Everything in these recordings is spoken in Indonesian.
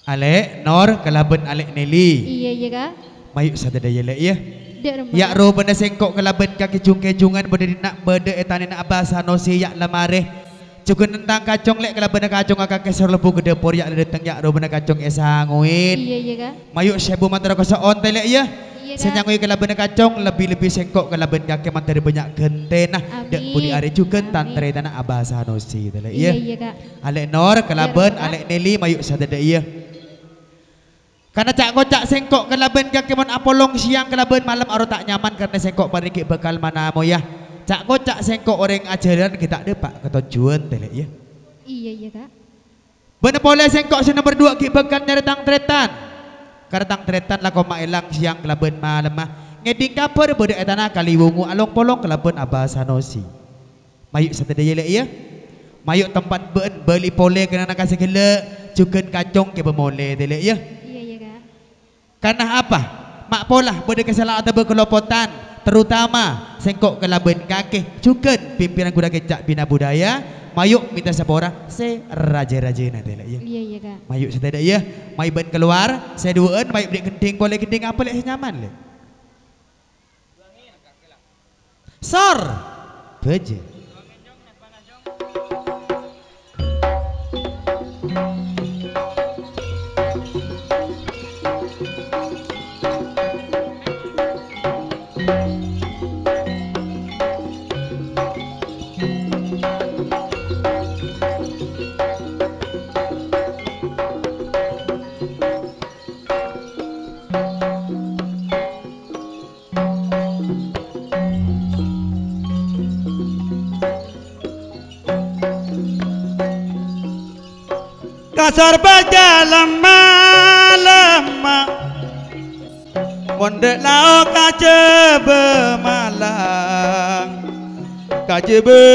Alek Nor kalaben Alek Nelly. Iya iya kak. Mayuk sadaya lek ya. Dek Ya ro benda sengkok kalaben kaki kejungan benda nak benda etane nak abasa no si yak lamareh. Juga tentang kacong lek kalaben kacong akak kesor lebu ke depor yak datang yak ro benda kacong esanguin. Iya iya kak. Mayuk sebu mantara kosa on lek ya. Iya kak. Senyangui kalaben kacong lebih-lebih sengkok kalaben kaki mantara banyak gentena. Dek budi are juga tantre tanah abasa no si lek ya. Iya iya kak. Alek Nor kalaben Alek Nelly mayuk sadaya ya. Karena cak kocak sengkok kelaben kaki mon apolong siang kelaben malam aro tak nyaman karena sengkok pariki bekal mana mo ya. Cak kocak sengkok orang ajaran kita ada pak ketujuan telek ya. Iya iya kak. Bener boleh sengkok si nomor 2 ki bekal nyaretang tretan. Karetang tretan lah kau maelang siang kelaben malam mah. Ngeding kaper bode etana kali wungu along polong kelaben abasanosi. Mayuk satedaya lek ya. Mayuk tempat beli pole kena nak kasih gele cuken kacong ke bermole telek ya. Karena apa? Mak polah boleh kesalahan atau berkelopotan terutama sengkok kelaben kakek cuken pimpinan kuda kecak bina budaya mayuk minta sapora se raja-raja nanti lah ya. Iya iya kak. Mayuk setedak ya. May ben keluar saya duaan mayuk beli kenting boleh kenting apa lek nyaman lek. Sor. Beje. Kasar baja lama-lama Mondek lao kaje bemalang Kaje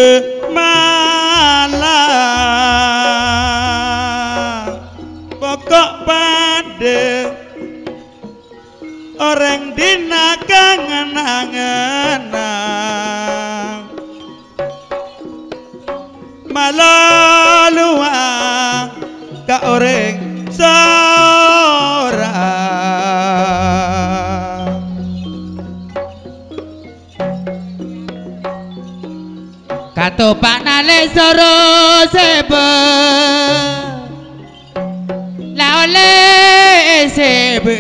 bemalang Pokok pada Orang dina kangen-angenang Malaluang ka orang seorang Kato pak nale soro sebe la ole sebe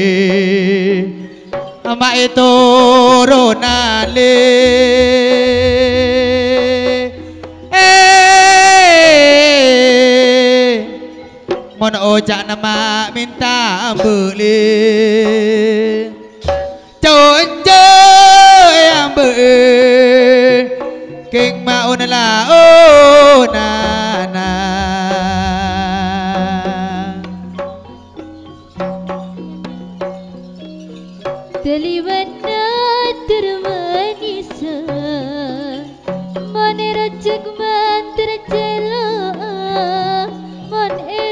ama itu ronale mon ojak nama minta beli conjo yang beli king mau nala nana Deliwana termanisa Mane rajak mantra celo Mon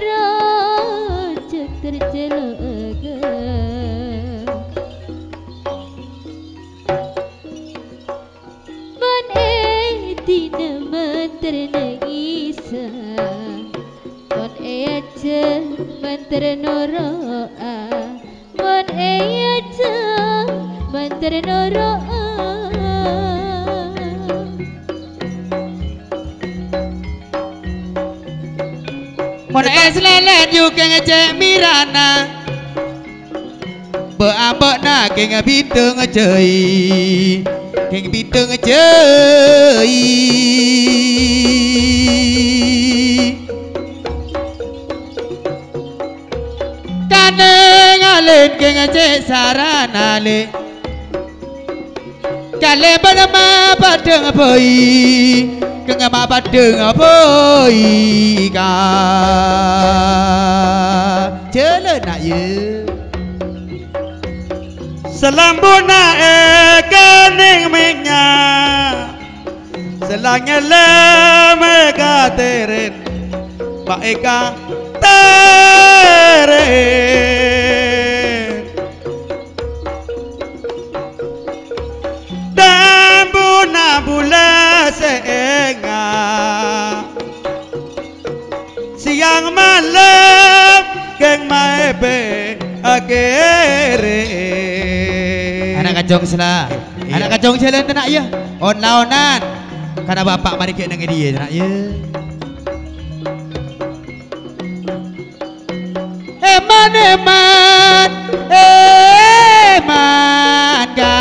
rajak tercelo Mon tina mantra nangisa Mon aja mantra noroa Mon aja mantra noroa Mon es lelet juga ngecek mirana Beambak na keng bitung ngecei Keng bitung ngecei Kaneng alen keng ngecek sarana le Kale bernama padang boi Kengama padang boi ka Jele nak ye Selambuna kening minyak Selangnya lemega teren Baika teren Dan buna bula seenga Siang malam keng maebe akere. Anak kacong sela. Iya. Anak kacong sela tenak ya. On laonan. Karena bapak mari ke dengan dia tenak ya. Eman eman eman ga.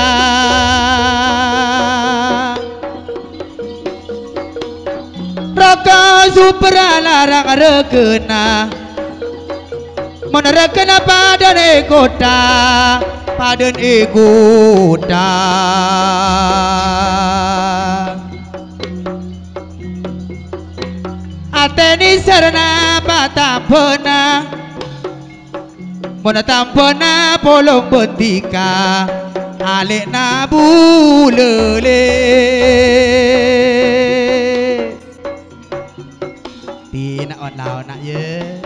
Raka super larang rekena. Menerkena pada kota. Paden iguda ateni sarana patampona mona tampona polong betika alik na bulele tina on nak ye.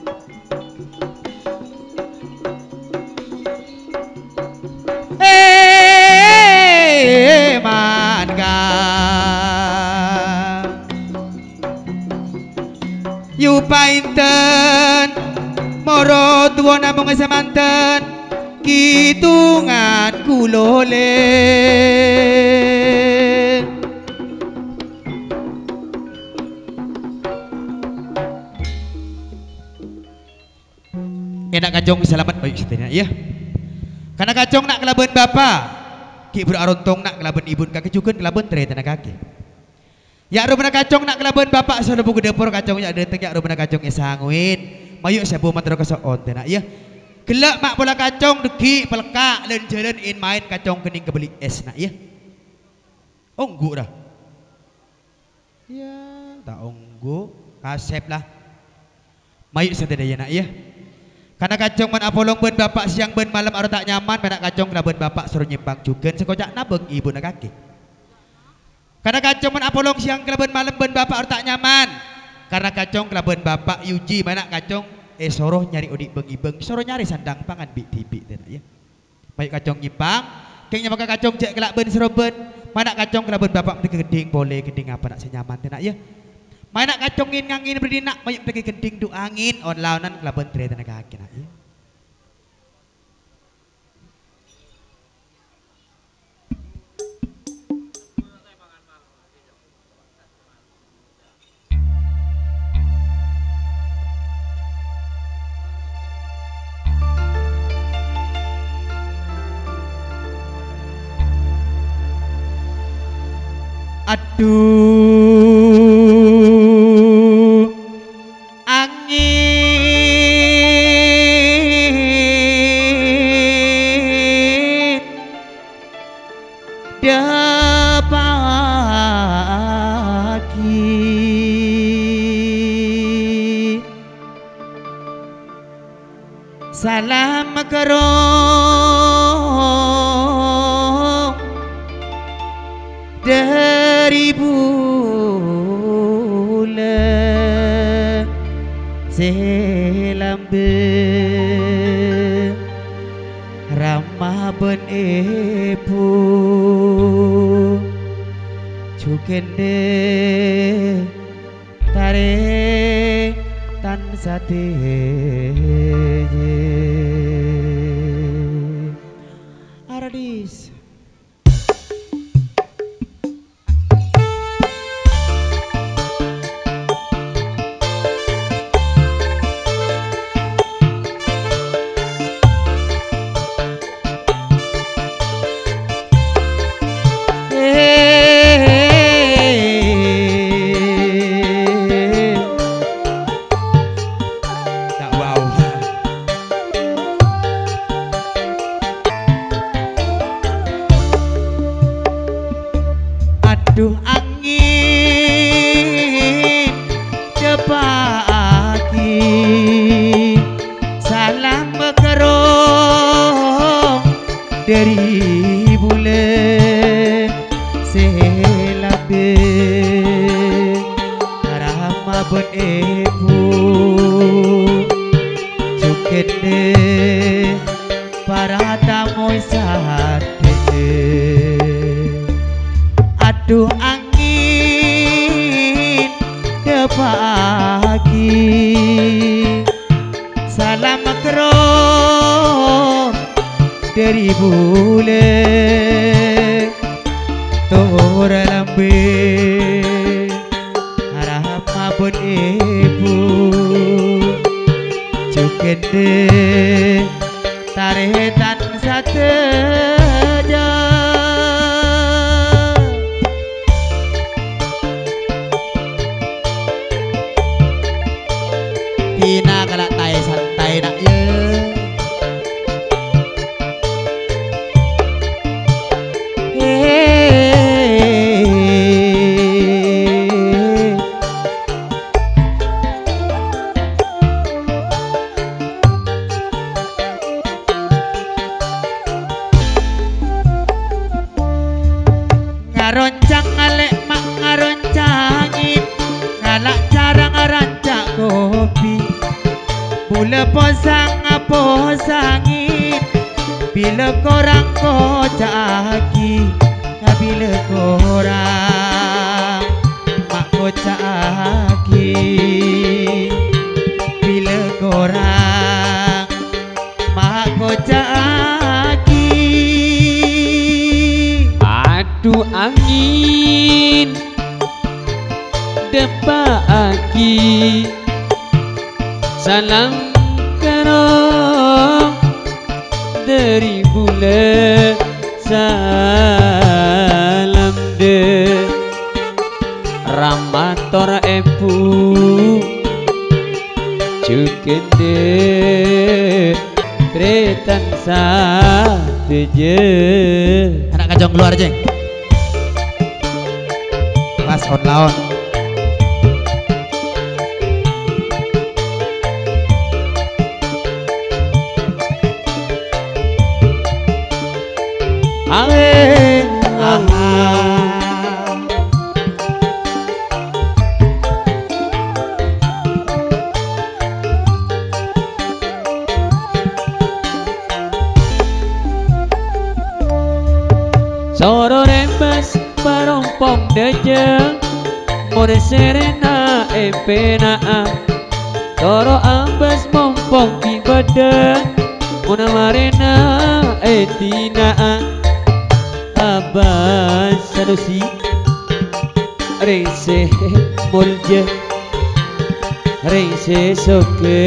Mangga yu painten moro tuwa namung semanten kitungan kulole enak kacong selamat baik sebenarnya ya karena kacong nak kelaban bapa ki berarontong nak kelaban ibu kaki juga kelaban tere tanah kaki ya rumah kacong nak kelaban bapak sudah buku dapur kacong ya ada tengah rumah kacong esanguin mayuk sabu matro kesoon tanah ya gelak mak bola kacong deki pelekak dan jalan in main kacong kening kebeli es nak ya onggu dah ya tak onggu kasep lah mayuk sedaya nak ya karena kacong man apolong ben bapak siang ben malam aro tak nyaman menak kacong kelaben bapak suruh nyimpang juga sekocak nabeng ibu na kaki karena kacong man apolong siang kelaben malam ben bapak aro tak nyaman karena kacong kelaben bapak yuji menak kacong soroh nyari odik beng ibeng soroh nyari sandang pangan bi tibi tenak ya baik kacong nyimpang kengnya maka kacong cek kelak ben seroben menak kacong kelaben bapak mereka geding boleh geding apa nak senyaman tenak ya mana kacongin ngangin berdinak banyak pergi gending du angin on launan kelaban tere tanah kaki nak ya. Aduh angin dapaki salam kerong dari bulan selambe ramah ben epu cukende tare tan sate Aradis aduh angin depaki salam kerong dari bulan selabe ramah ben epu cukende para tamu sate aduh angin depaki dari bule tora lambe harap mabun ibu cukende taretan sateja tina kalak tai santai nak ye ngaroncang ngalek mak ngaroncangin ngalak cara ngarancak kopi bule posangin bila korang kocaki bila korang mak kocaki bila korang mak kocaki Aduh angin depaki salam kerong dari bulan salam de ramator epu cukende tretan sateje anak kajong keluar jeng pas on lawan ae Soro rembes parompong dejeng Mone serena pena Toro ambes mompong ki bedeng Mona marena tina Abas sanusi Rese molje Rese soke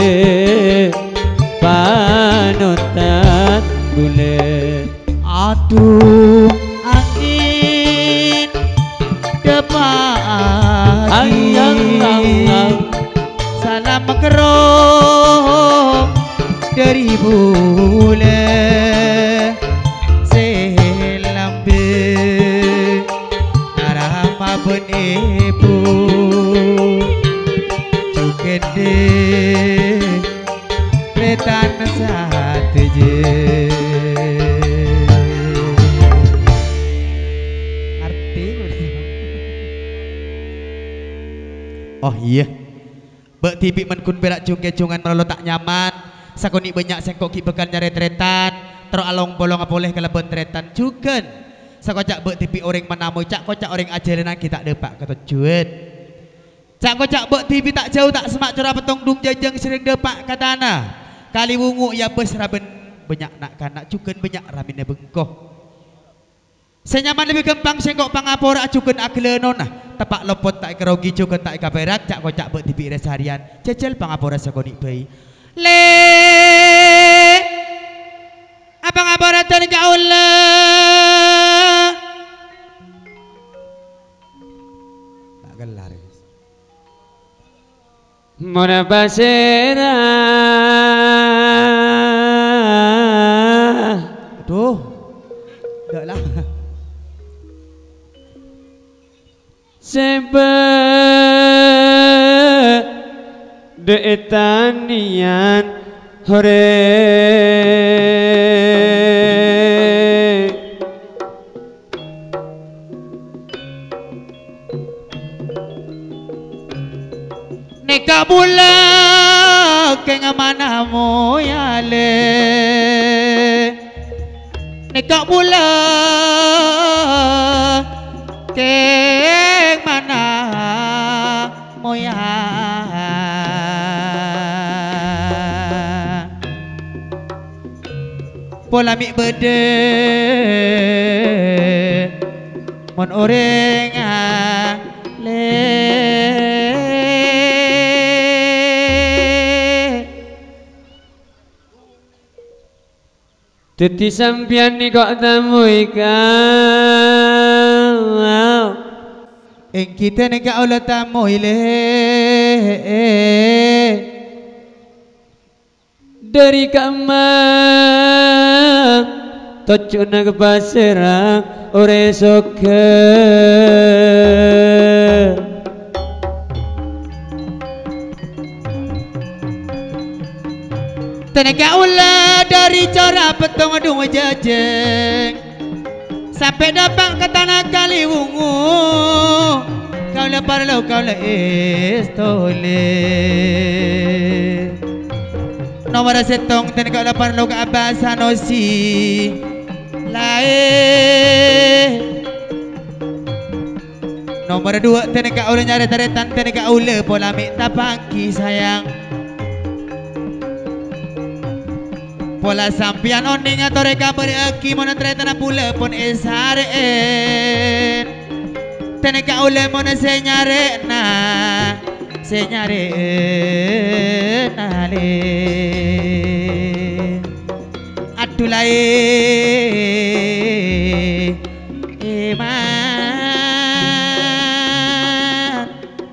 Panotan bulet aduh angin depaki salam kerong dari bule selambe arah mabun ibu cukende retan sateje oh iya bek tibi menkun berak cungke cungan merolo tak nyaman sakoni banyak sengkok ki bekan nyare tretan tero along bolong boleh kelebon tretan cuken sakocak bek tibi orang menamu cak kocak orang ajaran kita depak ketujuan cak kocak bek tibi tak jauh tak semak curah petong dung jajang sering depak katana kali wungu ya bes raben banyak nak kanak cuken banyak ramine bengkoh senyaman lebih gampang sengkok pangapora cuken aklenona tepak lopot tak kerogi cuken tak kaperak cak kocak bek tibi resarian cecel pangapora sakoni bayi le apa ngapora tan kaula tak gelar Mona basera aduh enggak lah Sebe de etanian hore neka bula keng mana moyale neka bula keng mana moya pola mik bede mon orang ale Teti sampian ni kok temui kau ing kita ni ka ulah tamu ile dari kamar tocok nak pasirang ore soke tenaga ulah dari cara petong dua jajeng sampai dapat ke tanah Kaliwungu kau le parlo kau le estole nomor setong tenaga ulah parlo ke Abah Sanusi lae nomor dua tenaga ulah nyari taretan tenaga ulah pola mik tapaki sayang pola sampian oning atau reka beraki mana teretana pula pun esaren teneka ule mana senyare na le adulai eman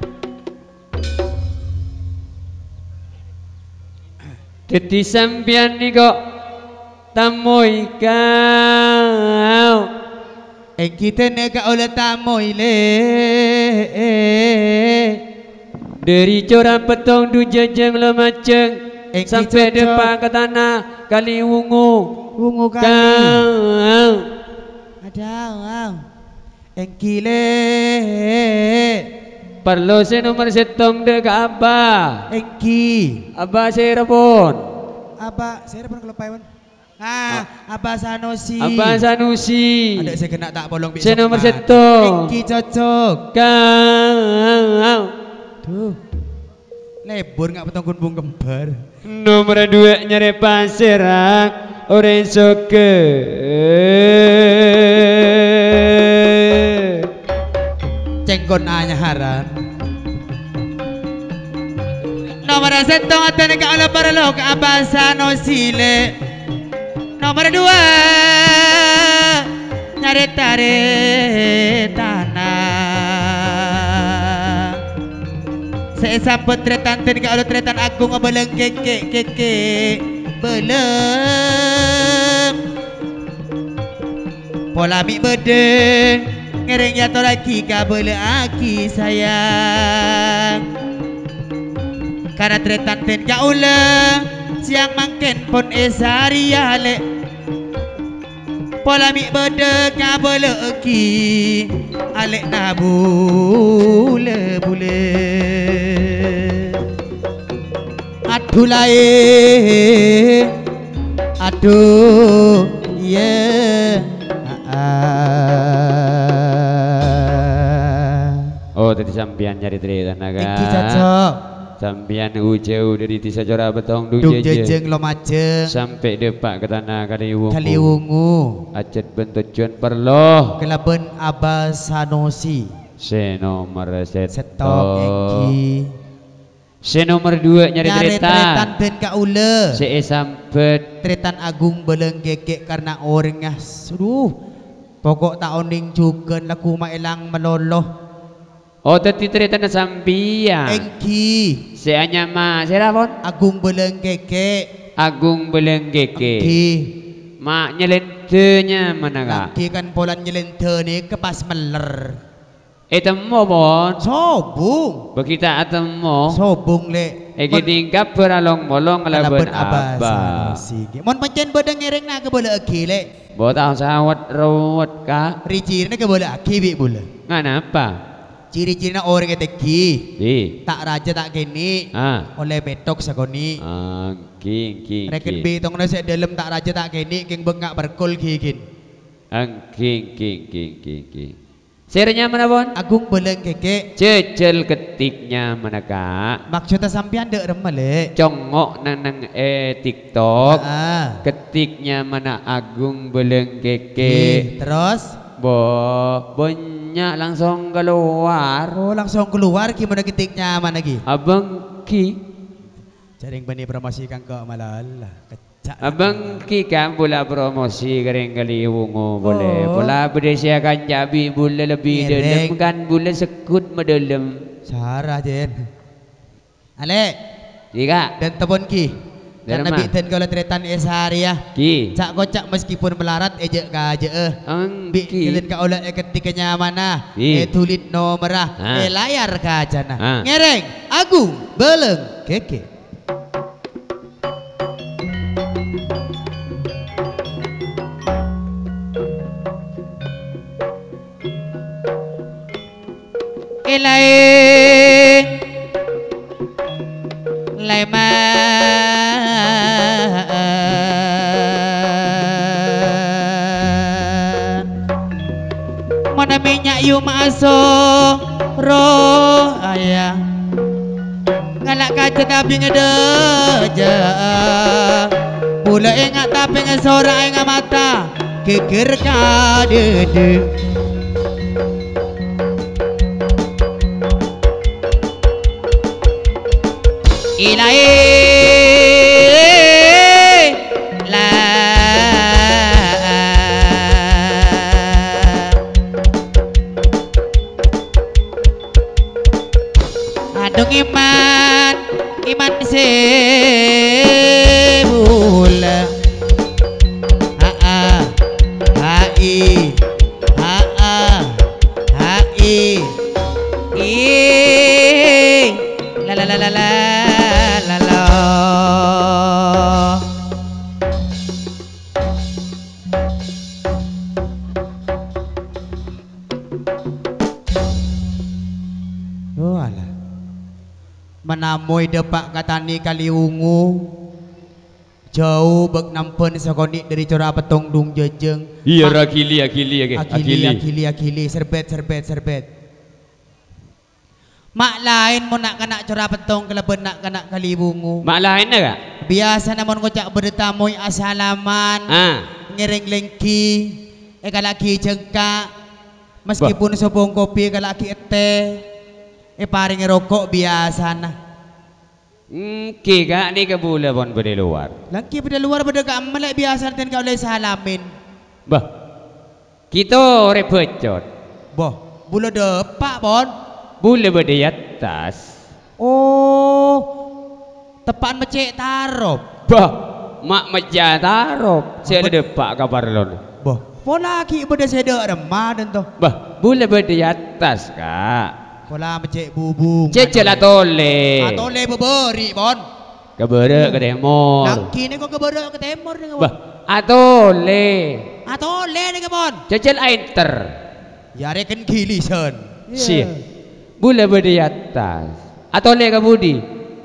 Teti sampian ni kok temui kau kita neka ule tamu ile dari corak petong du jejeng lemaceng sampai depan ke tanah Kaliwungu wungu kali kau ada wow engkile perlu saya nomor setong de ke Abah engki Abah saya pun apa saya pun kalau paiwan Abah Sanusi Abah Sanusi ada saya kena tak bolong saya nomor setong engki cocok kau tuh lebur nggak petong bung kembar nomor 2 nyari pasirang orang soke cengkon anyaharan nomor setong atau neka ala parlo ke Abah Sanusi le nomor 2 nyari tare tanah saya sambut tretan ten ka tretan agung beleng keke beleng pola mi bedeng ngereng ya lagi ka bele aki sayang karena tretan ten ka ula siang mangken pon esari ale pola mi bedeng ka bele aki ale na bule aduh lae aduh yeah oh tadi sampian nyari cerita naga iki cocok sampian ujau dari tisa cora betong du jejeng lo maceng sampai depak ke tanah Kaliwungu acet bentujuan perloh kelaben Abah Sanusi se nomor setok engki se nomor 2 nyari tretan ben ka ule se sampet tretan agung beleng gekek karena orangnya suruh pokok tak oning juga laku mailang meloloh oh tadi tretan sampian engki se anyama se rapon agung beleng gekek agung belenggeke engki mak nyelentenya mana kak engki kan polan nyelente ni kepas meler temo bon sobung bekita atemo sobung le tingkap beralong molong laban Abah mon pancen bedeng ngereng na ke bola aki le botang sawat rawat kak ciri na ke bola aki bi bola ngapa ciri-ciri na orang eteki di tak raja tak kini oleh betok sakoni king reken betong na sa dalam tak raja tak kini king bengak berkol kikin king Sernya mana bon? Agung beleng keke. Cecel ketiknya mana kak? Maksudnya sampean dek remele. Congok nang TikTok. Ketiknya Ketiknya mana Agung beleng keke. Terus banyak langsung keluar. oh langsung keluar gimana ketiknya mana lagi? Abang Ki. Jaring bani promosikan kok malah kecak. Abang Ki kan pula promosi kering kali wungu boleh. Pula berdasarkan cabi boleh lebih dalam kan boleh sekut medalem. Sarah jen. Ale. Tiga. Dan tebon ki. Karena Derma. biten kalau tretan esariah. Ki. Cak kocak meskipun melarat ejek ka aje Ang Bi Ki. kalian ka ulat ketikanya mana? Ki. Tulit nomorah. Ha. Layar ka jana. Ha. Ngereng. Agung. Beleng. Keke. Lain leman mana minyak yu masuk roh ayah ngalak kaca tapi ngedeja pula ingat tapi ngesorak ingat mata kikir ka dede. Ilahi la adung iman sebul hai la la la la la la la. Oh alah. Menamoy depak katani kali ungu. Jauh bek nampen sekonik dari cora petong dung jejeng. Iya akili Serbet. Mak lain mau nak kena cora petong keleben nak kena kali bungu. Mak lain kak? Biasa namun kocak bertamoy asalaman. Ngereng lengki. Kalaki jengkak. Meskipun sobong kopi kalaki teh. Paring rokok biasa nah. Ki kak ni kebula pun pada luar. Lagi pada luar pada kamalak biasa dan kau boleh salamin. Bah. Kita repecot. Boh, bula depak bon. Bula pada atas. Oh, tepan mecek tarup. Bah, mak meja tarup. Saya depak kabar lon. Boh, pola ki pada sedek remah dan toh. Bah, bula pada atas kak. Pola mecek bubung. Cecel atole. Atole beberi bon. Kebere ke temor. Laki ni kau kebere ke timur ni bon. Bah, atole. Atole ni bon. Cecel ainter. Ya reken kilisen. Si. Bula pada atas. Atole ke budi.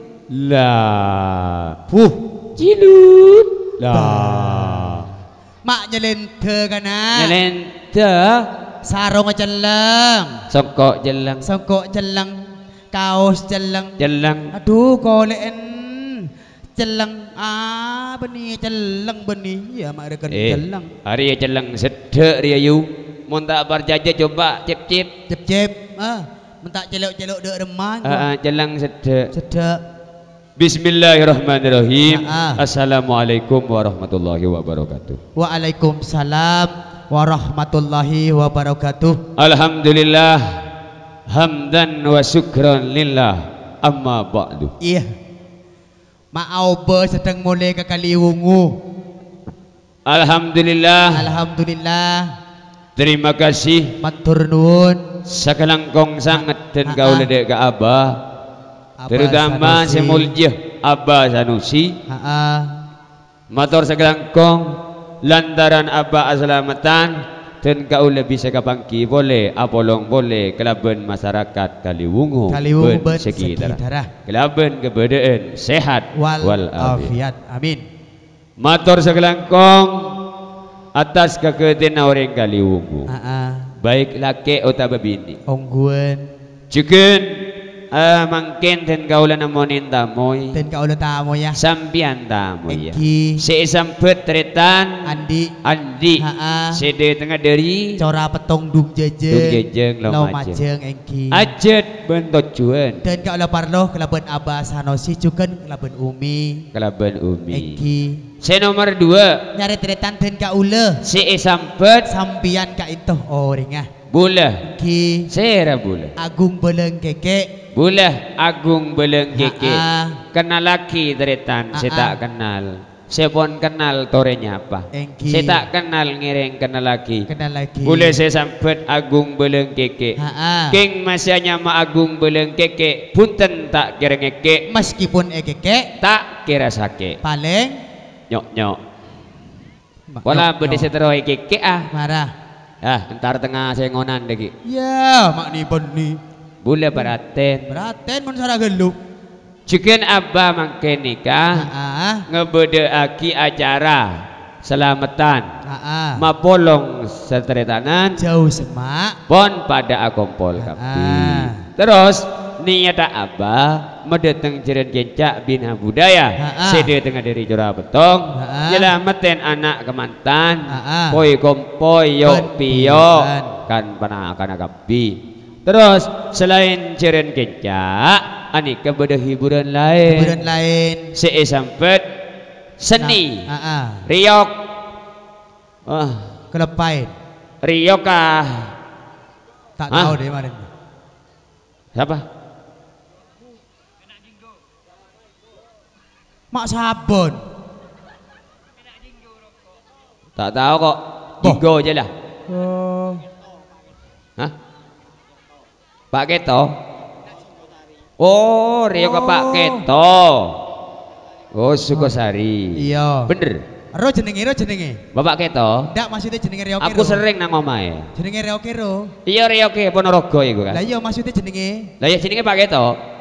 Lah. Cilut. Lah. Mak nyelente kana. Nyelente. Sarung celeng. Songkok jelang. Songkok celeng. Kaos celeng. Jelang. Aduh kolen celeng benih celeng benih ya mak rekan celeng. Hari jelang sedek dia you. Mun tak berjaja coba cip-cip. Cep mentak celok-celok dek remang. Jelang sedek. Sedek. Bismillahirrahmanirrahim. Assalamualaikum warahmatullahi wabarakatuh. Waalaikumsalam warahmatullahi wabarakatuh. Alhamdulillah hamdan wa syukran lillah amma ba'du. Iya. Ma'auba sedang mulai ke Kaliwungu. Alhamdulillah. Terima kasih Matur nuwun sakalangkong sangat dan kau ledek ke Abah. Terutama semuljah Abah Sanusi. Matur sakalangkong lantaran Abah aslamatan dan kau lebih sekapangki boleh apolong boleh kelaben masyarakat Kaliwungu ben sekitar kelaben kebedaan sehat wal afiat. Amin. Matur sakalangkong atas keketin orang Kaliwungu baik laki utawa bini ongguan juga mungkin dan kaulah namonin tamoy dan kau udah tamu ya sampian tamoy ya Eki si sampet tretan Andi Andi sede tengah dari cora petong dung jejeng lo majeng Eki ajet bentot cuan dan kau udah parlo kelaban Abah Sanosi juga kelaban Umi kelaban umi Eki si nomor 2 nyari tretan dan kau udah si sampet sampian kak itu ringah bulah Eki sera bulah Agung Beleng Keke bulah Agung Beleng Keke kenal laki tretan saya tak kenal saya pun kenal torenya apa Engki saya tak kenal ngiring kenal lagi boleh saya sampai Agung Beleng Keke king masih nyama Agung Beleng Keke punten tak kira ngeke meskipun keke tak kira sake paling nyok wala bede seteroi keke marah entar tengah saya ngonan lagi ya mak ni beni boleh beraten mun sara geluk cikin abah mangke nikah ngebede aki acara selamatan mapolong setretanan jauh semak pon pada akompol kapi terus niata abah medeteng jeren gencak bina budaya sede tengah dari jora betong nyelamatin anak kemantan poi kompoi yok piyo kan panah akan kapi. Terus selain jeren gencak anika beda hiburan lain si sampet seni riok kelepain riok tak tahu deh kemarin siapa mak sabun tak tahu kok jinggo aja lah Pak Keto oh Rio ke Pak Keto oh Sukosari iya bener ro jenenge Bapak Keto ndak maksudnya jenenge Rio aku sering nang omahe jenenge Rio Kero iya Rio ke Ponorogo iku kan lah iya maksudnya jenenge lah ya jenenge Pak Keto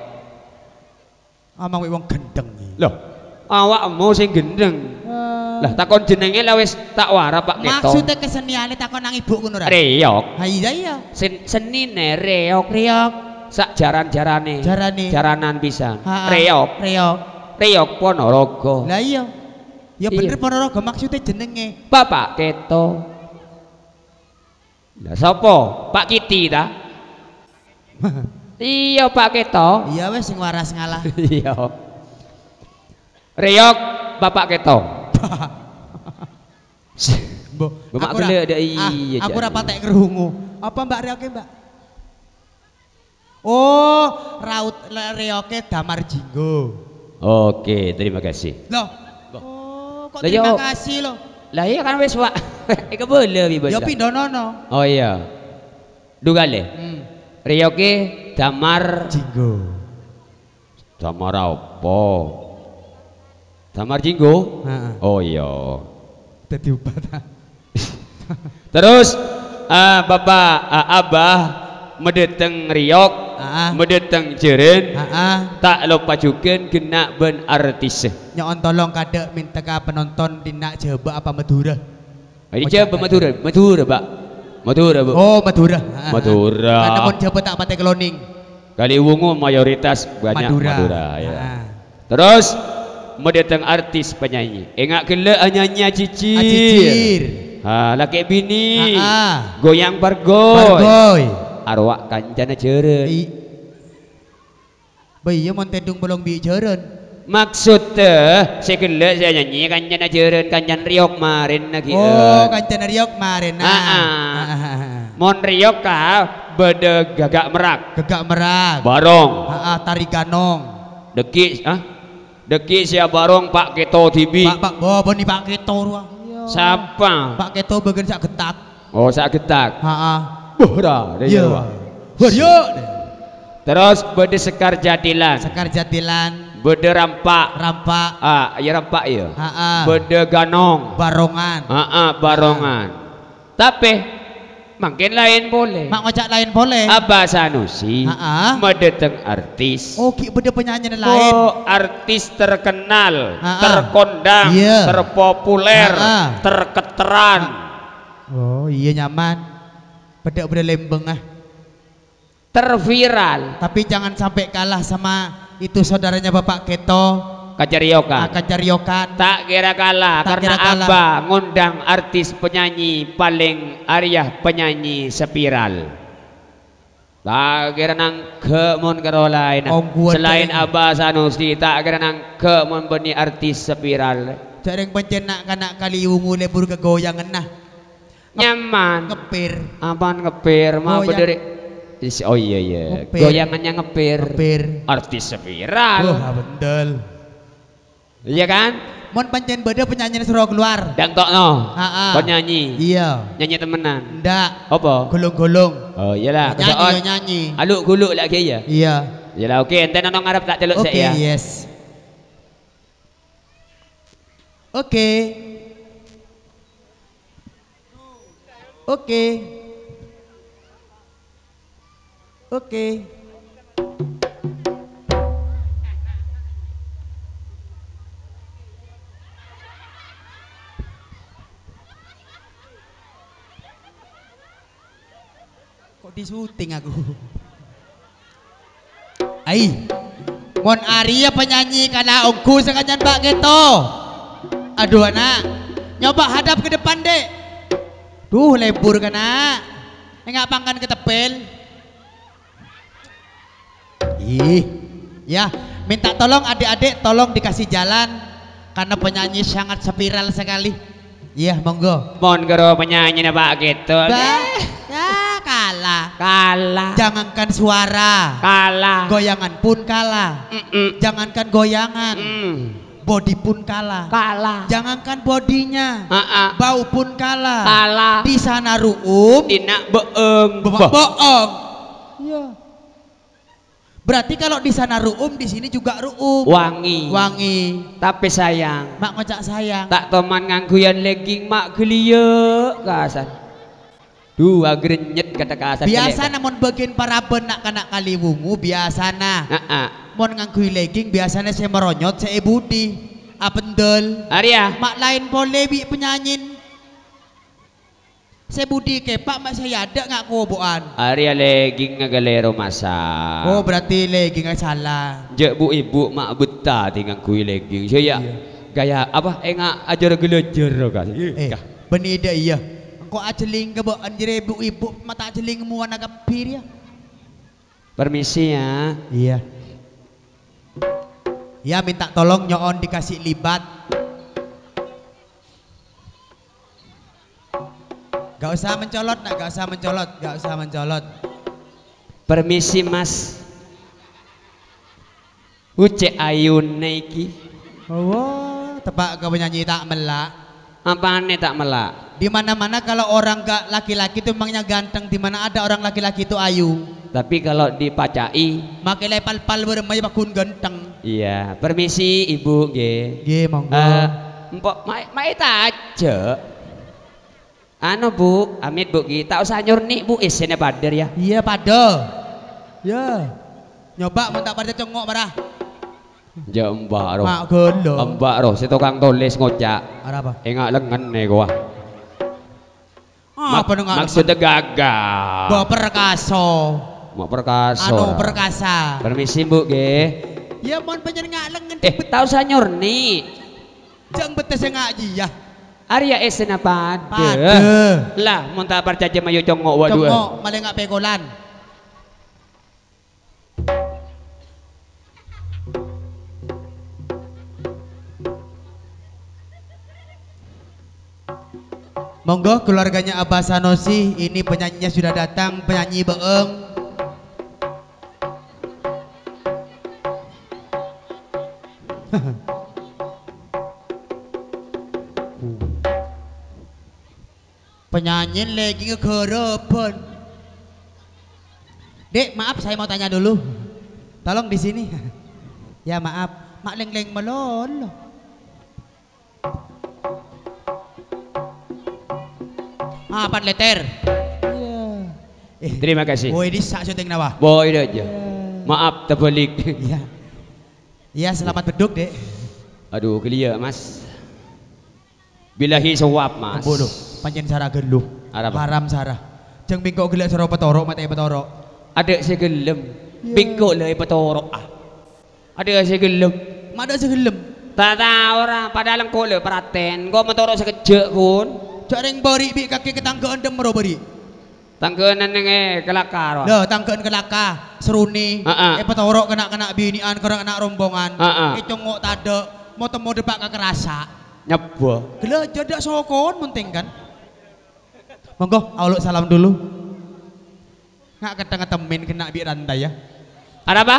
amang wong gendeng loh awakmu sing gendeng lah takon jenenge lah wis tak wara Pak Keto maksudnya keseniane takon nang ibu ngono ra reok iya senine reok sak jaran-jarane jaranan pisan reok Ponorogo lah iya ya bener Ponorogo maksudnya jenenge Bapak Keto lah sapa Pak Kiti ta iya Pak Keto iya wis sing waras ngalah iya reok Bapak Keto aku ora patek krungu apa Mbak Reoke Mbak oh raut Reoke Damar Jinggo oke terima kasih loh kok terima kasih loh lah iya kan wis wak iku boleh ya pindonono oh iya dugale Reoke Damar Jinggo Damar apa Damar Jinggo oh iya dadi obat terus bapak abah medeteng riok medeteng jeren tak lupa juga kena ben artis nyon tolong kadek minta ke penonton dinak Jawa apa Madura ini Jawa Madura pak Madura bu oh Madura karena pun Jawa tak pakai cloning kali wungu mayoritas banyak Madura ya. Terus medeteng artis penyanyi enggak gele nyanyi cicir laki bini goyang bargoy arwak kancana jeren bayi mon tedung belum bi jeren maksudnya saya gele saya nyanyi kancana jeren kancan riok marin lagi oh kancana riok marin mon riok beda gagak merak barong tari ganong Deki siapa barong Pak Keto TV. Pak boni Pak Keto ruang. Siapa? Pak Keto bagian sak getak. Oh sak getak. Bora. Iya. Terus bede Sekar Jatilan. Bede rampak. Ya rampak ya. Bede ganong. Barongan. Tapi makin lain boleh. Mak ngocak lain boleh. Abah Sanusi medeteng artis. Oh, beda penyanyi lain. Oh, artis terkenal, terkondang, terpopuler, terketeran. Oh, iya nyaman. Bedek Lembeng ah. Terviral. Tapi jangan sampai kalah sama itu saudaranya Bapak Keto. Kacariokan. Kacariokan. Tak kira kalah Tak karena kira kalah. Abah ngundang artis penyanyi paling Arya penyanyi Spiral. Tak kira nang ke mon karo lain. Selain Abah Sanusi tak kira nang ke mon beni artis Spiral. Jarang pencenak kanak kali ungu lebur ke goyangan nah. Nyaman. Ngepir. Apaan ngepir? Mau Goyang. berdiri. Oh iya iya. Ngepir. Goyangannya ngepir. Ngepir. Artis Spiral. Wah bendel. Iya kan? Mon pancen beda penyanyi suruh keluar. Dan tokno. Ha. Penyanyi. Iya. Nyanyi temenan. Ndak. Apa? Golong-golong. Oh iyalah. Nyanyi kesoon. yo nyanyi. Aluk guluk lagi ya. Iya. Iyalah oke. Ente nonton ngarep tak celuk Oke, saya. yes. Oke. Oke. Oke. Kok di syuting aku? Ai. Mon Arya penyanyi karena ongku sekanyan Mbak Geto. Aduh anak, nyoba hadap ke depan dek. Duh lebur kan nak. Enggak pangkan ke tepel. Ih, ya minta tolong adik-adik tolong dikasih jalan karena penyanyi sangat spiral sekali. Iya monggo. Mon karo penyanyi na Pak gitu. Ya kalah. Kalah. Jangankan suara, Kalah. goyangan pun kalah. Jangankan goyangan, body pun kalah. Kalah. Jangankan bodinya, Heeh. bau pun kalah. Kalah. Di sana ruum, Dina beeng. bohong. Iya. Berarti kalau di sana ruum, di sini juga ruum. Wangi. Wangi. Tapi sayang. Mak ngocak sayang. Tak toman ngangguyan legging mak geliye kasan. Dua grenyet kata kasan. Biasa namun bagian para benak kanak kali wungu biasa nah. Heeh. Mon ngangguy legging biasanya saya meronyot saya budi. Apendel. Arya. Mak lain boleh bi penyanyin. Saya budi kepak mak saya ada nggak koboan. Arya legging ngagalero masak. Oh berarti legging nggak salah. Jek bu ibu mak betah tinggal kui legging. Saya gaya apa? Enggak ajar gelajar kan. Benih dah iya. Engkau ajeling ke bo anjir ibu mata ajeling muan agak pir ya. Permisi ya. Iya. Ya minta tolong nyoon dikasih libat. Gak usah mencolot nak, gak usah mencolot, gak usah mencolot. Permisi mas. Uce ayun iki. Oh, tebak ke penyanyi tak melak. Apaan nih tak melak? Di mana-mana kalau orang gak laki-laki itu memangnya ganteng, di mana ada orang laki-laki itu ayu. Tapi kalau dipacai, Makai lepal-pal bermain bakun ganteng. iya. Permisi ibu, ge. Ye monggo. Empok, mai aja. Anu bu, amit bu, tak usah nyurni bu, isinya pader ya. Iya pada. Ya. Nyoba mau tak pada congok marah. Ya mbak roh. Mak gelo. Mbak roh, si tukang tulis ngocak. Ada apa? Enggak lengan nih gua. Apa nengak? Maksudnya gagal. Bawa perkaso. Mau perkasa. Anu perkasa. Permisi bu, ge. Ya mon pengen nggak lengan. Tak usah nyurni. Jang betes ngaji ya. Arya esena Pada. pada. Lah, mun tak percaya mayo congok waduh. Congok malah nggak pegolan. Monggo keluarganya Abah Sanusi, ini penyanyinya sudah datang, penyanyi beeng. Penyanyi lagi ngegerepen. Dek, maaf saya mau tanya dulu. Tolong di sini. Ya maaf, mak leng-leng melol. Apa letter? Terima kasih. Boy di sak syuting nawa. Boy aja. Maaf terbalik. Iya. Iya, selamat beduk, Dek. Aduh, gelia, Mas. Bilahi sewap, Mas. Bodoh, pancen sarah geluh. Apa? Haram sarah. Jeng bingkok gelek sira petorok mate petorok. Ada segelem. Bingkok le petorok ah. Ada segelem. Mada segelem. Tak tahu orang padahal engkau le peraten. Kau metorok sekejek kun. Cak ring bari bi kaki ketanggaan demro bari. Tangkeunan nenge kelakar. Loh, tangkeun kelaka, seruni. Petorok kena binian, kena rombongan. Itu ngok tade, mau temu depak kekerasa. Nyebo. Gila jadak sokon penting kan. Monggo, auluk salam dulu. Nggak keteng-ketemin kena bi rantai ya. Ada apa?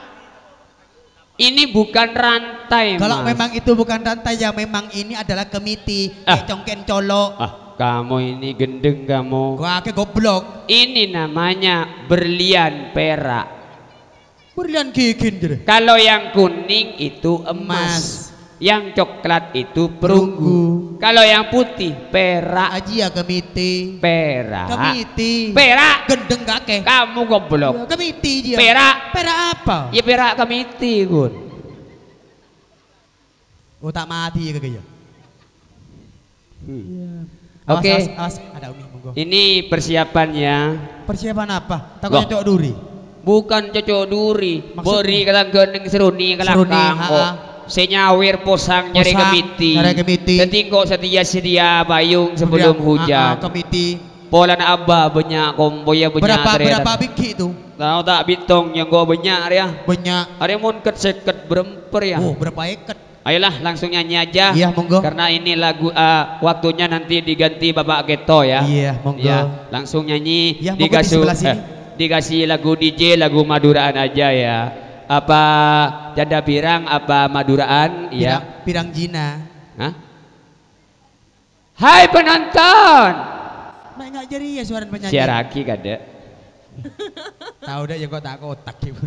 Ini bukan rantai. Kalau Mas. memang itu bukan rantai ya memang ini adalah kemiti. Congken colok. Kamu ini gendeng kamu. Gua ke goblok. Ini namanya berlian perak. Berlian kikin jadi. Kalau yang kuning itu emas. Yang coklat itu perunggu. Kalau yang putih perak. Aji ya kemiti. Perak. Kemiti. Perak. Gendeng kakek. Kamu goblok. Kemiti dia. Perak. Perak apa? Ya perak kemiti kun. Oh tak mati ya kakek ya. Oke. Awas, ada umi monggo. Ini persiapannya. Persiapan apa? Takut cocok duri. Bukan cocok duri. Maksudnya? Beri kata gendeng seruni kelakang kok. Senyawir posang nyari kemiti. Nyari kemiti. Setingkok sedia payung sebelum hujan. Kemiti. Polan abah banyak kombo ya banyak. Berapa biki itu? Tahu tak bitong yang gua banyak ya. Banyak. Ada mon seket beremper ya. Oh berapa eket? Ayolah langsung nyanyi aja. Iya monggo. Karena ini lagu waktunya nanti diganti Bapak Geto ya. Iya monggo. Ya, langsung nyanyi. Ya, monggo di sebelah sini. Dikasih lagu DJ, lagu Maduraan aja ya. Apa janda pirang, apa Maduraan? Ya. Pirang Jina. Hah? Hai penonton. Mak nggak jadi ya suara penyanyi. Siaraki kada. Tahu dah ya kok tak kotak gitu.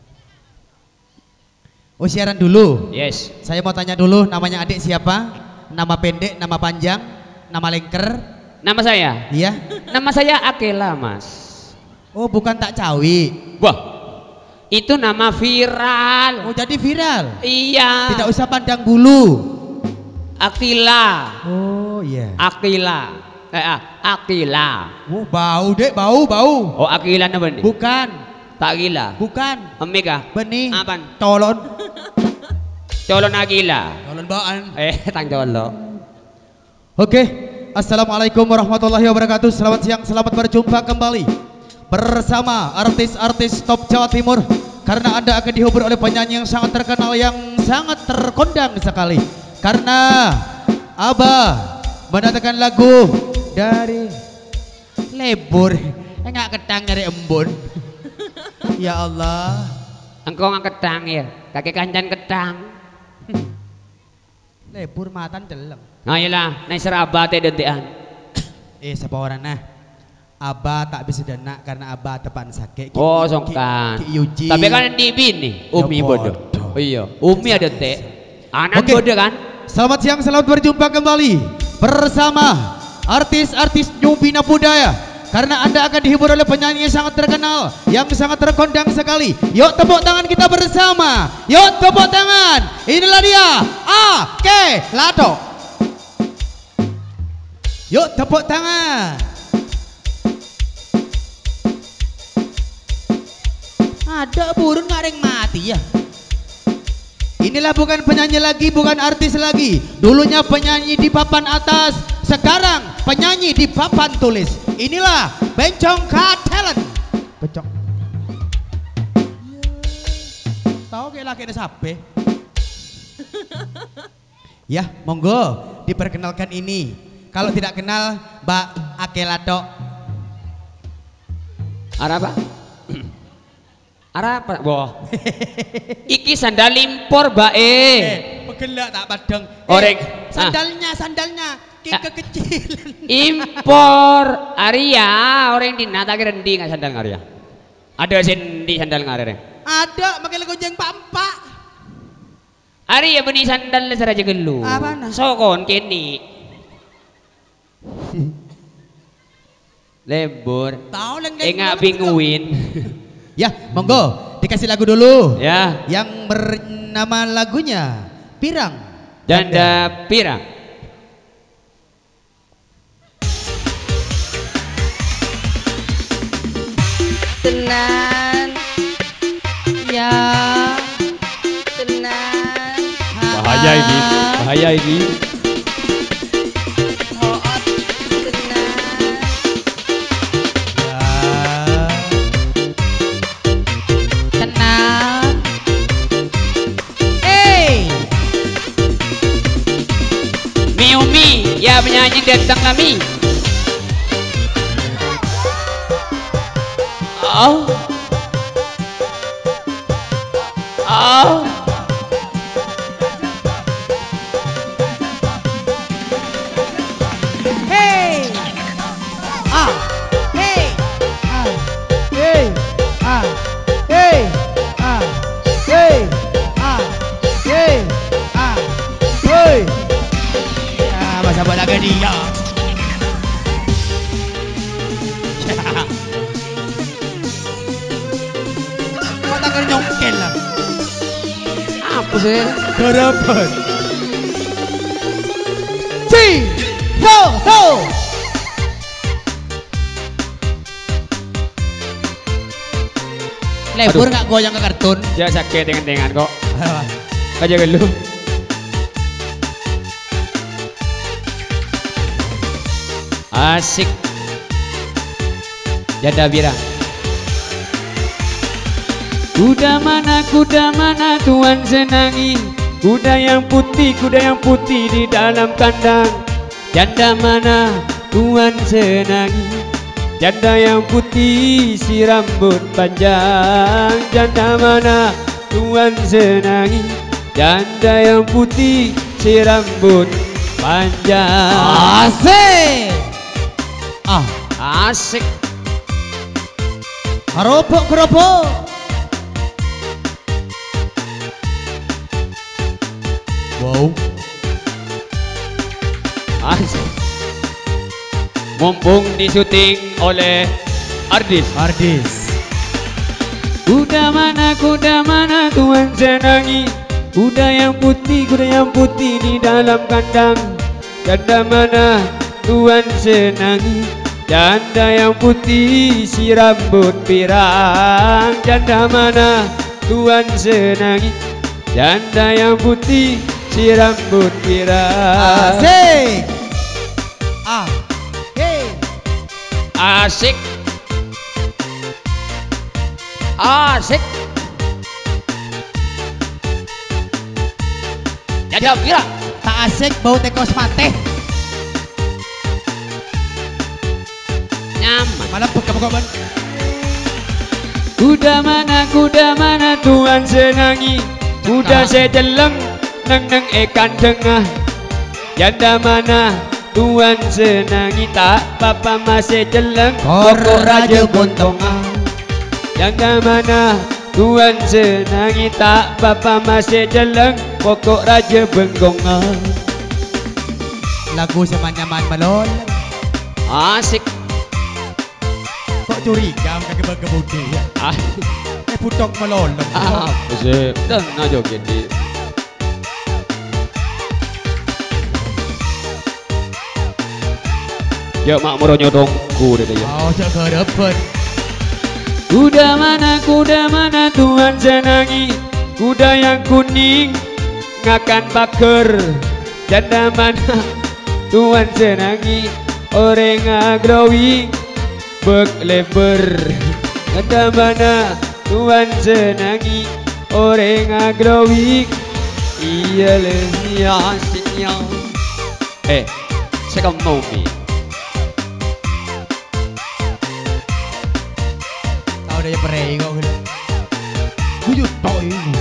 Oh siaran dulu. Yes. Saya mau tanya dulu namanya adik siapa? Nama pendek, nama panjang, nama lengker. Nama saya? Iya. Nama saya Akela Mas. Oh bukan tak cawi. Wah, itu nama viral. Oh jadi viral. Iya. Tidak usah pandang bulu. Akila. Oh iya. Akila. Akila. Oh bau dek, bau. Oh Akila nama nih? Bukan. Tak gila. Bukan. Omega. Benih. Apaan? Colon. Colon Agila. Colon baan. Tang colo. Oke. Assalamualaikum warahmatullahi wabarakatuh. Selamat siang, selamat berjumpa kembali bersama artis-artis top Jawa Timur. Karena Anda akan dihibur oleh penyanyi yang sangat terkenal, yang sangat terkondang sekali. Karena Abah mendatangkan lagu dari Lebur. Enggak ketang dari embun. Ya Allah. Engkau nggak ketang ya? Kakek kancan ketang. Lebur matan celeng. Ayolah, naik serabate dentean. Siapa orang nah? Abah tak bisa dana karena Abah tepan sakit. Oh songkan. Tapi kan di bini, Umi bodoh. Oh iya, Umi ada teh. Anak bodoh kan? Selamat siang, selamat berjumpa kembali bersama artis-artis Nyubina Budaya. Karena Anda akan dihibur oleh penyanyi yang sangat terkenal, yang sangat terkondang sekali. Yuk tepuk tangan kita bersama. Yuk tepuk tangan. Inilah dia, Akelato. Yuk tepuk tangan. Ada burung ngaring mati ya. Inilah bukan penyanyi lagi, bukan artis lagi. Dulunya penyanyi di papan atas, sekarang penyanyi di papan tulis. Inilah Bencong Cat Talent. Bencong. Tahu kayak laki ada sape. Ya, monggo diperkenalkan ini. Kalau tidak kenal, Mbak Akelato. Apa? Apa? Boh. Iki sandal impor bae. Pegelak tak padang. Orek. Sandalnya. Kekecilan. Impor Arya orang di nata rendi nggak sandal Arya. Ada sendi sandal ngarere. Ada makai gojeng pampak. Arya beni sandal seraja gelu. Apa nah? Sokon kini. Lebur. Tahu leng. Enggak binguin. Ya, monggo dikasih lagu dulu. Ya. Yang bernama lagunya Pirang. Janda pirang. Tenan. Ya. Tenan. Bahaya ini, bahaya ini. Hoot. Tenan. Tenang. Miumi, ya penyanyi datang kami. Oh. Oh. Hey! Ah! Hey! Ah! Hey! Ah! Hey! Ah! Hey! Ah! Hey! Ah! Hey! Ah, masa bola ke dia. Kau tak kena nyongkel lah. Apa sih? Garapan. Si! Ho! Ho! Lebur nggak goyang ke kartun? Ya sakit dengan kok. Aja lu. Asik. Janda bira. Kuda mana tuan senangi. Kuda yang putih di dalam kandang. Janda mana tuan senangi. Janda yang putih si rambut panjang. Janda mana tuan senangi. Janda yang putih si rambut panjang. Asik! Ah, Asik. keropok. Wow. Asik. Mumpung disyuting oleh Ardis. Kuda mana tuan senangi. Kuda yang putih di dalam kandang. Janda mana tuan senangi. Janda yang putih si rambut pirang. Janda mana tuan senangi. Janda yang putih si rambut pirang. Asik! Ah, hey! Asik. Asik. Janda pirang. Tak asik bau tekos mate. Nyaman. Malam buka-buka. Kuda mana tuan senangi. Kuda sejeleng neng ikan tengah. Janda mana tuan senangi. Tak papa masih jeleng pokok raja bontongah. Janda mana tuan senangi. Tak papa masih jeleng pokok raja benggongah. Lagu sama nyaman malol. Asik. Kok curiga kaki berkebudi ya? Asik. Putok malol. Apa sih? Dan aja gini. Ya mak moro nyodongku deh ya. Oh, cak kerepen. Kuda mana tuan senangi. Kuda yang kuning ngakan baker. Janda mana tuan senangi. Orang agrowing bek leber. Janda mana tuan senangi. Orang agrowing. Iya le asiknya. Saya kamu mau nih. Tahu dia perei kok gitu. Buyut toy ini.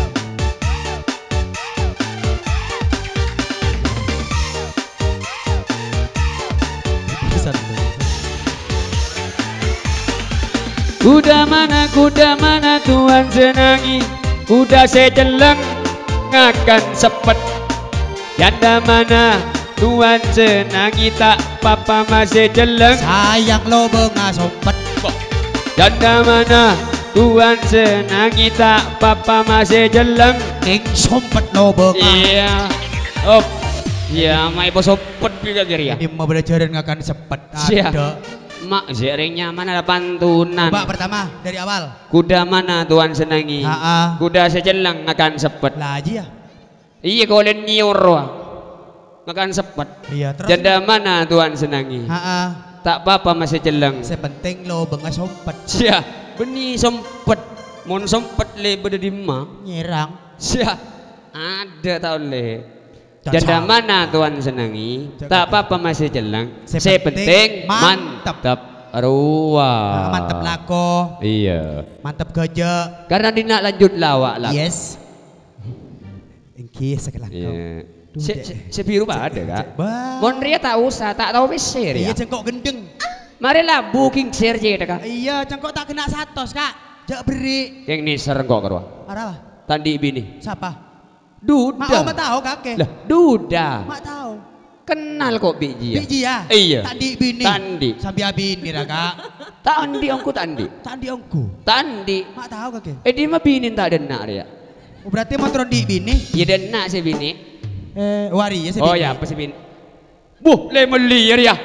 Kuda mana tuan senangi. Kuda sejeleng ngakan sepet. Janda mana tuan senangi. Tak papa masih jeleng. Sayang lo benga sompet. Janda mana tuan senangi. Tak papa masih jeleng. King sompet lo benga. Iya. Oh. Ya, mai bosopet juga kiri ya. Ini mau belajaran ngakan sepet. Siap. Ada. mak jeringnya mana ada pantunan. Coba pertama dari awal. Kuda mana tuan senangi? Kuda sejelang akan sepet. Lah aja ya. Iya kau len nyiur akan sepet. Iya terus. Janda mana tuan senangi? Tak apa-apa masih jelang. Sepenting lo bengas sompet. Sia, beni sempet. Mon sempet le beda di mak. Nyerang. Sia, ada tau le. Janda mana tuan senangi? Tak apa-apa masih jelang. Sepenting mantap. Ruah. Mantap lako. Iya. Mantap kerja. Karena dia nak lanjut lawak lah. Yes. Engki sekelang kau. Se biru bah ada kak. Mon ria tak usah, tak tahu besar ya. Iya cengkok gendeng. Marilah booking share je kak. Iya cengkok tak kena 100 kak. Jak beri. Yang ni sereng kok kerwa. Apa? Tandi bini. Siapa? Duda. Mak tahu kakek. Lah, Duda. Mak tahu. Kenal kok biji ya. Biji ya? Iya. Tandi bini. Tandi. Sambil bini kak. Tandi ongku tandi. Tandi ongku. Tandi. Mak tahu kakek. Dia mah bini tak denak dia. Oh, berarti mau turun di bini? Ya denak si bini. Wari ya si Oh bini. ya apa si bini? Buh, le melir ya.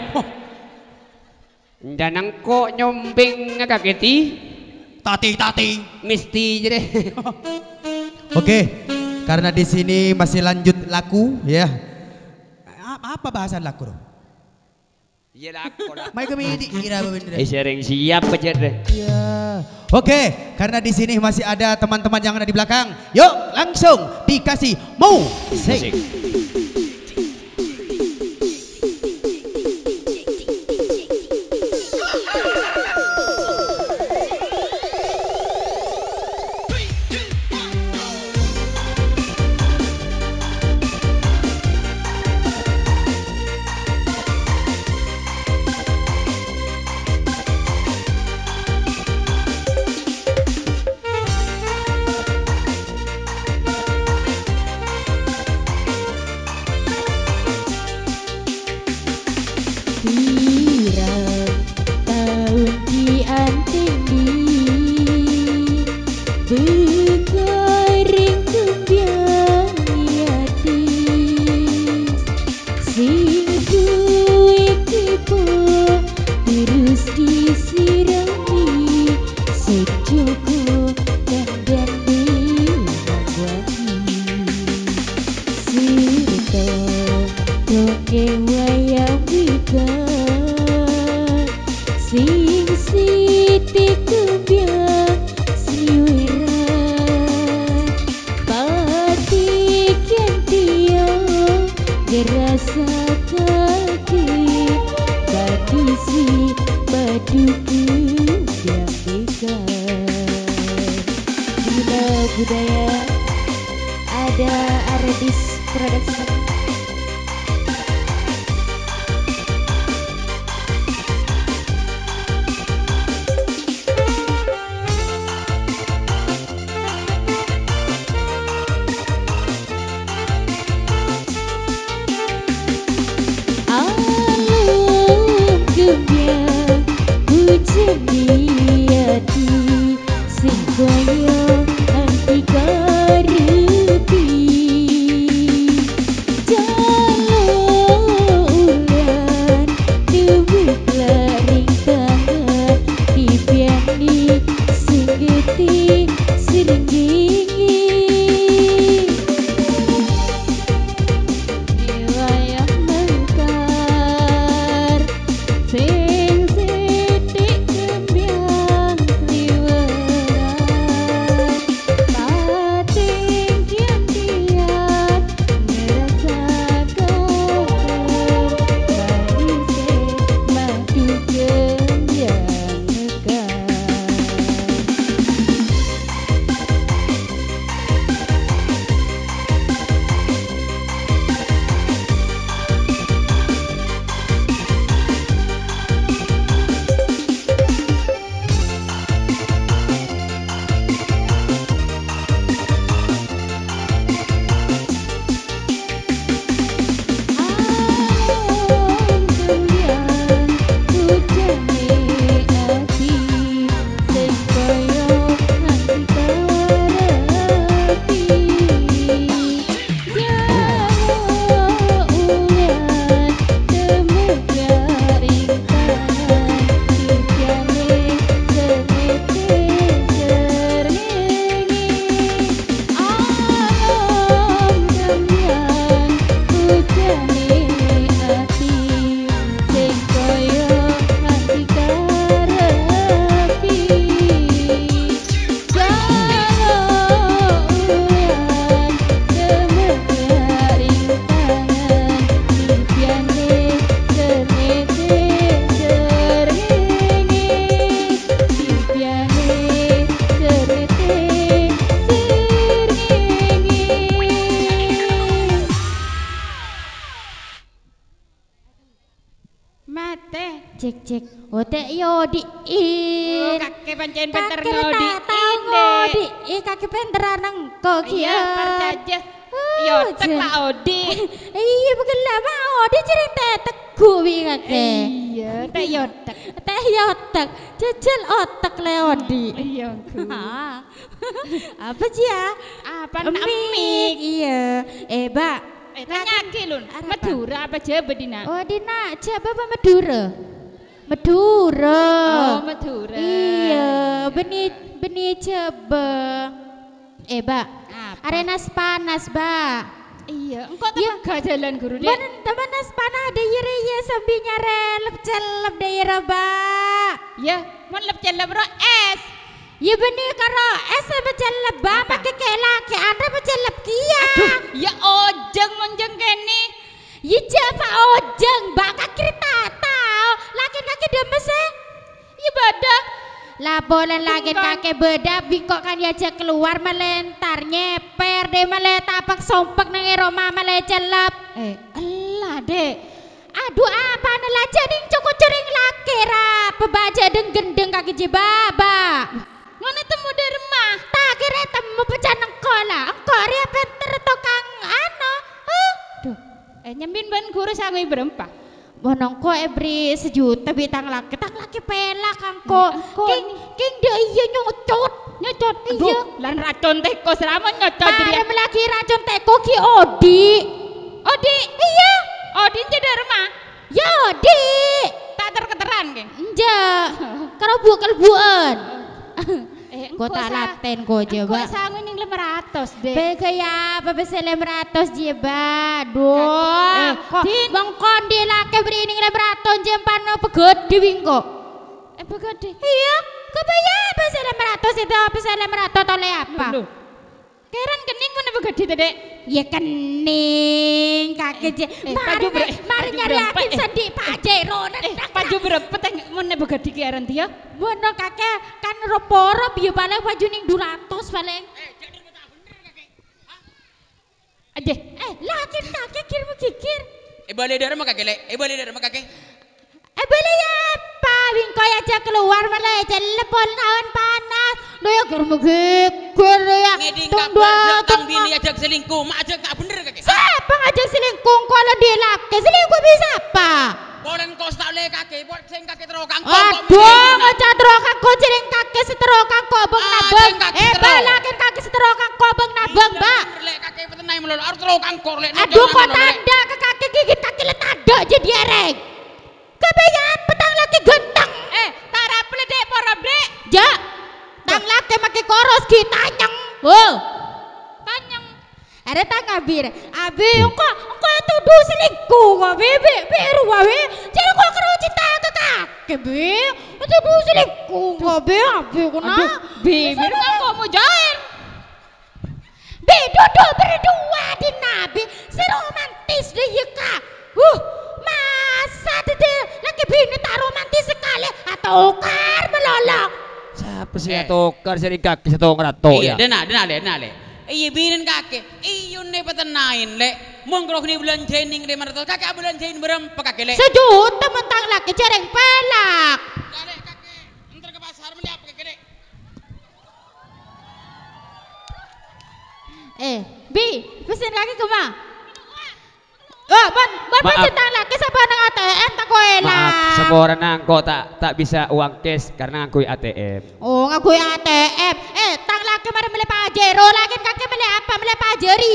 Dan angko nyomping ngakaketi. Tati. Misti je deh. Oke, karena di sini masih lanjut laku ya. Apa bahasan laku? Iya laku lah. Mai kami dikira bener. Sering siap aja deh. Iya. Oke, karena di sini masih ada teman-teman yang ada di belakang. Yuk, langsung dikasih musik. Budaya ada Aradis Production. Alam gembiang hujan di hati sing koyo anti karepi. cek. Oh tek yo di Oh, kakek pancen pinter ngodi ngodi. Kakek pinter nang kok Iya, kieu. percaya. Yo tek lah Odi. Iya bukan lama Odi cerita teku wi kakek. Iya, tek yo tek. Teh yo otak, jajal otak le Odi. Iya. Apa sih ya? Apa namik? Iya. Mbak. Tanya ki lun. Apa? Madura apa Jawa Dina? Oh Dina, Jawa apa Madura? Madura. Oh, Madura. Iya, benih Jawa. Mbak. Apa? Arenas panas, Mbak. Iya, engkau tega jalan guru dek. Teman panas ada ya sambil nyarelep celep daerah, Mbak. Ya, mon lep celep ro es. Ya benih karo es apa celep, Mbak? Pakai laki ada apa celep kia? Ya ojeng onjeng kene. Ya japa ojeng, Mbak kaki tahu. Laki-laki demes Ya badak. lah boleh lagi kakek beda bingkok kan diajak keluar melentar nyeper deh malah tapak sompek nang Roma malah celap Elah dek. aduh apa nela jadi cokot cering laki ra pebaca gendeng kaki jebaba Ngono temu di rumah. tak kira temu pecah nengkola engkau ria peter tokang ano Duh, nyembin ban guru sangai berempah. bonongko ebri sejuta bitang laki pelak angko king dia iya nyocot iya Lan racun teko serama nyocot Mare dia. melaki racun teko ki Odi iya Odi jadi rumah. ya Odi Tak terketeran geng. enggak karo buan Engko kota laten ko Engko jeba sangu ning 500 dek. Be kaya apa bisa 500 jeba doh kok bang kondi laki berining 500 jempano pegede wingko Begede. iya kebaya apa bisa 500 itu apa bisa 500 oleh apa Loh. Keran kening mana begede tuh dek? ya kening kaki je baju mari nyari akin sendi Pak Jero Baju berapa teh mana begede keran dia? bono kakek kan roporo biar paling baju ning 200 paling Aje. lakin kakek kikir Balik dari rumah kakek, balik dari rumah kakek. boleh ya apa wingko aja keluar malah telepon awan panas doya germegekir ya Ngeding kabar tang bini ajak selingkuh, mak ajak tak bener kakek. siapa ngajak selingkuh kalau dia laki selingkuh bisa apa Bolen kos tak le kakek, bol sing kakek terokang. aduh ngajak terokan ko jering kaki seterokan ko beng nabeng balakin kaki seterokan ko beng nabeng mbak Lek kakek petenai melulu, harus terokang kor lek. aduh kok tanda ke kaki gigit kaki le tanda jadi ereng kebayaan petang laki genteng Tak rapel dek porop dek. ja tang laki maki koros kita nyeng oh Tanyang. ada tang abir engkau tuduh selingkuh kok bebe biru wae jadi kok karo cita ke kaki be tuduh selingkuh kok be abi kena Bibir kan kamu jain. be duduk berdua di nabi seromantis deh ya kak masa dede laki bini tak romantis sekali atau ukar melolong Siapa sih tukar seri kaki satu ngerato ya? Dena le. Iya binin kakek, iyun ne petenain le. Mongkrok ni bulan jaining de maraton kakek bulan jain berapa kakek le? sejuta mentang laki cereng pelak Kakek kakek, entar ke pasar beli apa kakek le? Bi, pesen lagi ke ma? Oh, ban tentang laki siapa nang ATM tak koela. Maaf, semua orang nangko tak bisa uang cash karena aku ATM. Oh, ngaku ATM. Tang laki mari beli pajero, lagi kakek beli apa? Beli pajeri.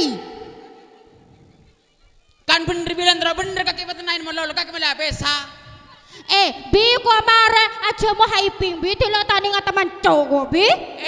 Kan bener bilang terus bener kakek petenain melulu kakek beli apa sa? Bi ko mare aja mau hyping bi tilo tani teman cowok bi.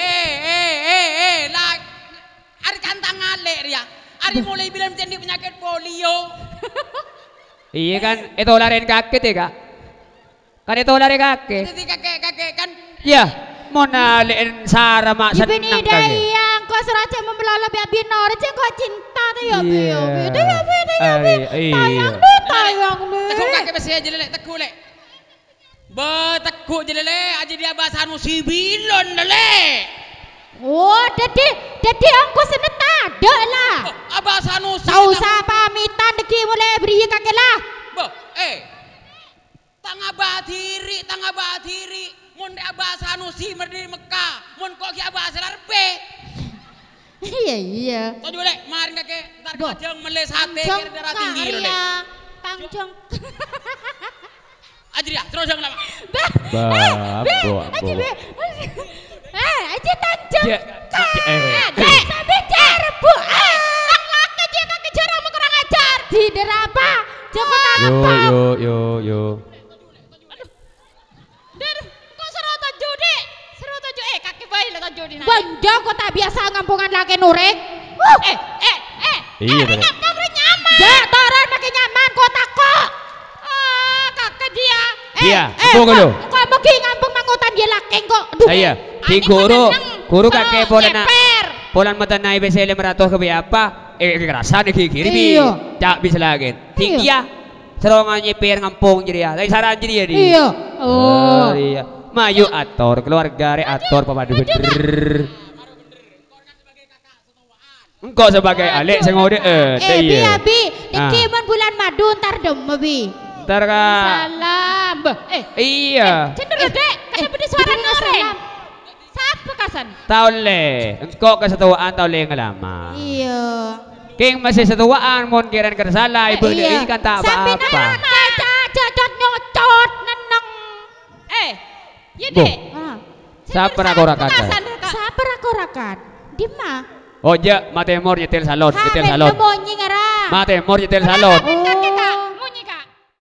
Lah, ari kantang ale ya. Ari mulai bilang jadi penyakit polio. Iya kan, itu larin kakek ya kak? Kan itu lari kakek. Jadi kakek kan. Ya, mau naliin Sarah mak Ibu senang ni kakek. dayang kau surace membelala bi abinor cek kau cinta tu ya bi. Iya. Tu ya bi. Iya. Tayang ni. Tekuk kakek besi aja lele, tekuk le. Betekuk je lele, aja dia bahasa si bilon lele. Oh, jadi angko senet ada lah. Abah Sanusi. Tahu sa pamitan deki mulai beri kakek lah. Tang abah ki tang abah tiri, mun de abah Sanusi merdiri Mekah, mun kok ki abah Selarpe. Iya. Tadi boleh marin kakek ntar Bo. kajeng mele sate Jong kira darah tinggi Karya. lho. Tangjong. Aji dia terus yang lama. Babo. Aji tanjong. Ya, Dek, sampai jar, Bu. Laki dia kaki jarang kurang ajar. Di derapa? Joko tanpa. Yo. Der, kok serotan judi? Serotan judi, kaki bayi lah kan judi. Banjo kok tak biasa ngampungan laki nurek. Iya, Ini ngampung nyaman. Ya, toran makin nyaman kota kok. Kakak dia. Dia, apa kau tu? Kok mau ki ngampung mangutan dia laki kok. Duh. Saya, di guru kakek polan mata naik BC 500 ke apa? Kerasan di kiri. Iya. Tak bisa lagi. Tinggi ya. Serongan nyeper ngampung jadi ya. Dari saran jadi ya. Iya. Oh iya. Mayu ator keluarga ator pemadu bener. Engkau sebagai Alek saya ngode Bi, niki mon bulan madu ntar demo bi. Ntar kak. Salam. Iya. Cenderung dek, kenapa di suara noreng? Siapa kasan? Tahun le. Engkau kesetuaan tahun le ngelama. Iya. King masih setuaan mon kiran kersalah ibu ini kan tak Sampai apa-apa. cocot nyocot neneng. Ya dek. Siapa rakorakan? Siapa rakorakan? Di mana? Oh ja, matemor nyetel salon, nyetel salon. Monyi ngara. Matemor nyetel salon.